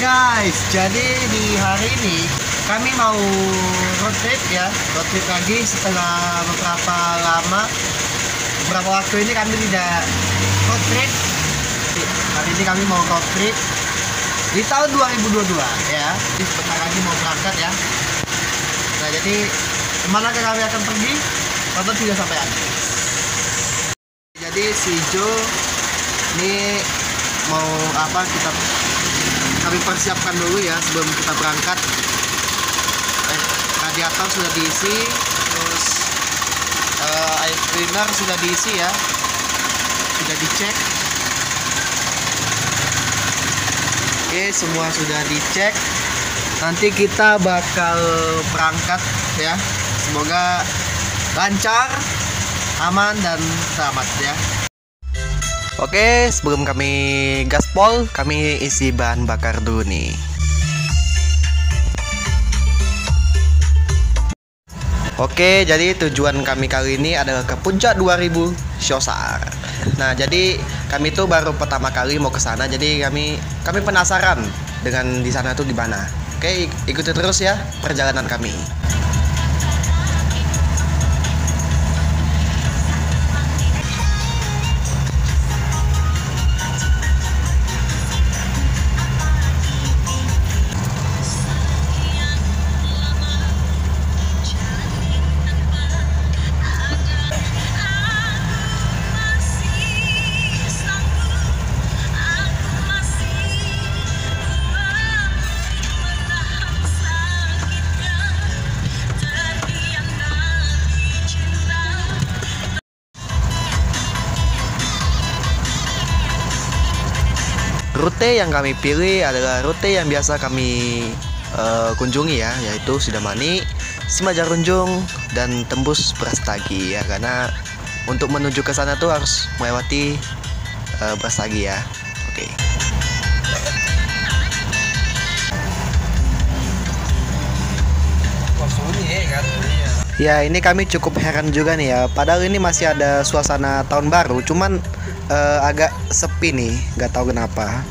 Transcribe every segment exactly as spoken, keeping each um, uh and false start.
guys, jadi di hari ini kami mau road trip ya, road trip lagi setelah beberapa lama, beberapa waktu ini kami tidak road trip. Hari ini kami mau road trip di tahun dua ribu dua puluh dua ya, jadi sebentar lagi mau berangkat ya. Nah jadi kemana kami akan pergi? Tonton video sampai habis. Jadi si Jo ini mau apa, kita kami persiapkan dulu ya sebelum kita berangkat. Eh, radiator sudah diisi, terus uh, air cleaner sudah diisi ya, sudah dicek. Oke, semua sudah dicek. Nanti kita bakal berangkat ya, semoga lancar, aman dan selamat ya. Oke, sebelum kami gaspol, kami isi bahan bakar dulu nih. Oke, jadi tujuan kami kali ini adalah ke Puncak dua ribu Siosar. Nah, jadi kami tuh baru pertama kali mau ke sana, jadi kami kami penasaran dengan di sana tuh di mana. Oke, ikuti terus ya perjalanan kami. Rute yang kami pilih adalah rute yang biasa kami uh, kunjungi ya, yaitu Sidamani, Simajarunjung, dan tembus Brastagi ya, karena untuk menuju ke sana tuh harus melewati uh, Brastagi ya. Oke. Ya, ini kami cukup heran juga nih ya, padahal ini masih ada suasana tahun baru, cuman uh, agak sepi nih, nggak tahu kenapa.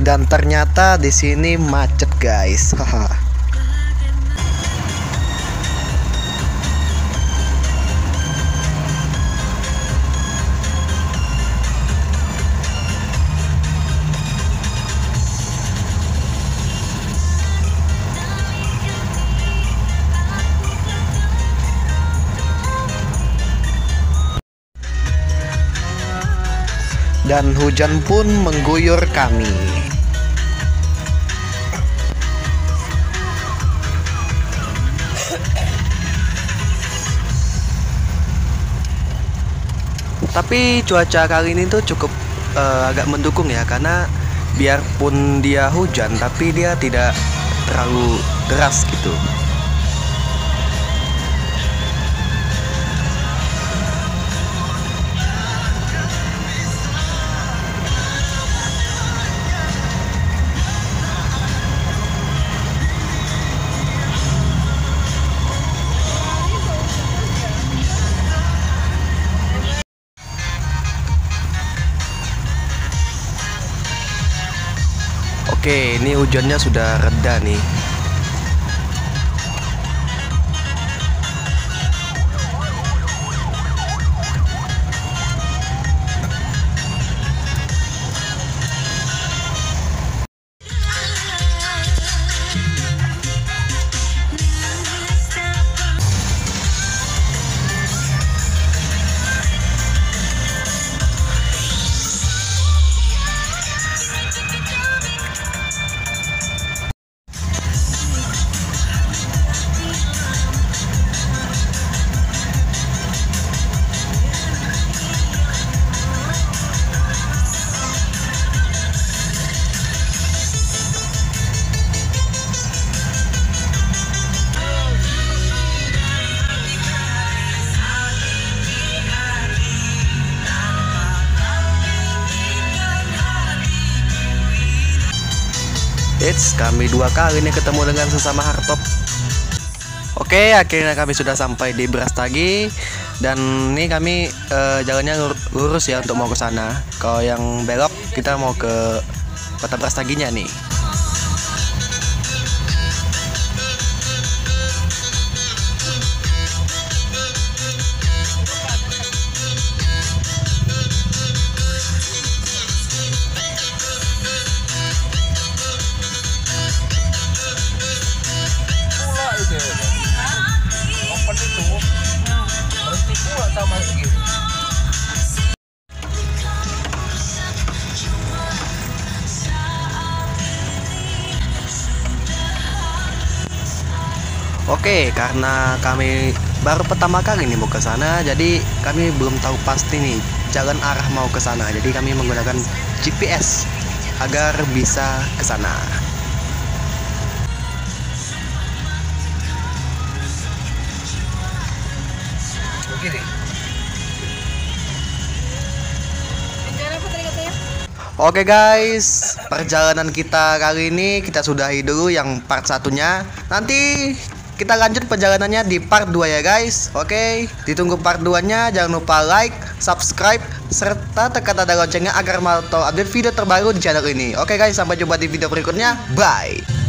Dan ternyata di sini macet guys. Haha. Dan hujan pun mengguyur kami. Tapi cuaca kali ini tuh cukup uh, agak mendukung ya, karena biarpun dia hujan tapi dia tidak terlalu deras gitu. Oke, ini hujannya sudah reda nih. Eits, kami dua kali nih ketemu dengan sesama hardtop. Oke, akhirnya kami sudah sampai di Brastagi. Dan ini kami uh, jalannya lurus ya untuk mau ke sana. Kalau yang belok kita mau ke kota Brastaginya nih. Oke, karena kami baru pertama kali nih mau ke sana, jadi kami belum tahu pasti nih jalan arah mau ke sana. Jadi kami menggunakan G P S agar bisa ke sana. Oke guys, perjalanan kita kali ini kita sudahi dulu yang part satunya. Nanti kita lanjut perjalanannya di part dua ya guys. Oke, ditunggu part dua nya. Jangan lupa like, subscribe, serta tekan tanda loncengnya agar mau tahu update video terbaru di channel ini. Oke guys, sampai jumpa di video berikutnya. Bye.